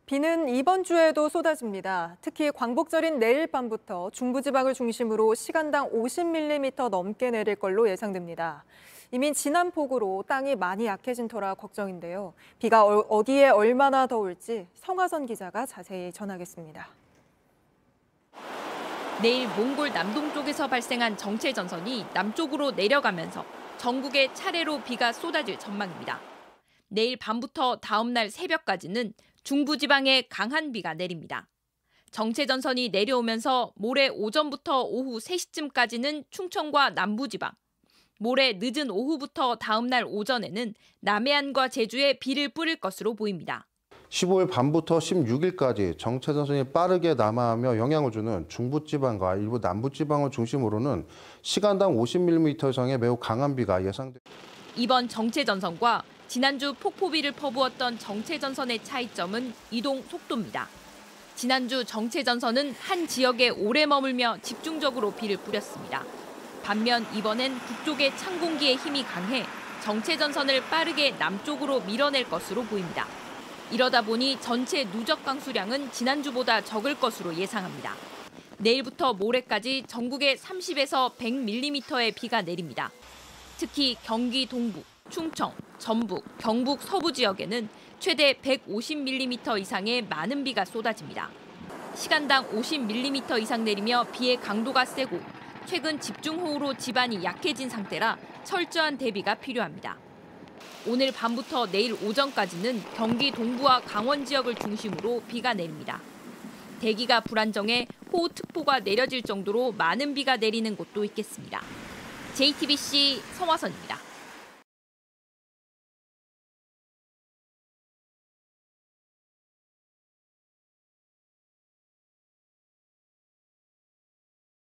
비는 이번 주에도 쏟아집니다. 특히 광복절인 내일 밤부터 중부지방을 중심으로 시간당 50mm 넘게 내릴 걸로 예상됩니다. 이미 지난 폭우로 땅이 많이 약해진 터라 걱정인데요. 비가 어디에 얼마나 더 올지 성화선 기자가 자세히 전하겠습니다. 내일 몽골 남동쪽에서 발생한 정체전선이 남쪽으로 내려가면서 전국에 차례로 비가 쏟아질 전망입니다. 내일 밤부터 다음 날 새벽까지는 중부지방에 강한 비가 내립니다. 정체전선이 내려오면서 모레 오전부터 오후 3시쯤까지는 충청과 남부지방, 모레 늦은 오후부터 다음 날 오전에는 남해안과 제주에 비를 뿌릴 것으로 보입니다. 15일 밤부터 16일까지 정체전선이 빠르게 남하하며 영향을 주는 중부지방과 일부 남부지방을 중심으로는 시간당 50mm 이상의 매우 강한 비가 예상됩니다. 이번 정체전선과 지난주 폭포비를 퍼부었던 정체전선의 차이점은 이동 속도입니다. 지난주 정체전선은 한 지역에 오래 머물며 집중적으로 비를 뿌렸습니다. 반면 이번엔 북쪽의 찬 공기의 힘이 강해 정체전선을 빠르게 남쪽으로 밀어낼 것으로 보입니다. 이러다 보니 전체 누적 강수량은 지난주보다 적을 것으로 예상합니다. 내일부터 모레까지 전국에 30에서 100mm의 비가 내립니다. 특히 경기 동부, 충청, 전북, 경북 서부 지역에는 최대 150mm 이상의 많은 비가 쏟아집니다. 시간당 50mm 이상 내리며 비의 강도가 세고 최근 집중호우로 지반이 약해진 상태라 철저한 대비가 필요합니다. 오늘 밤부터 내일 오전까지는 경기 동부와 강원 지역을 중심으로 비가 내립니다. 대기가 불안정해 호우특보가 내려질 정도로 많은 비가 내리는 곳도 있겠습니다. JTBC 성화선입니다.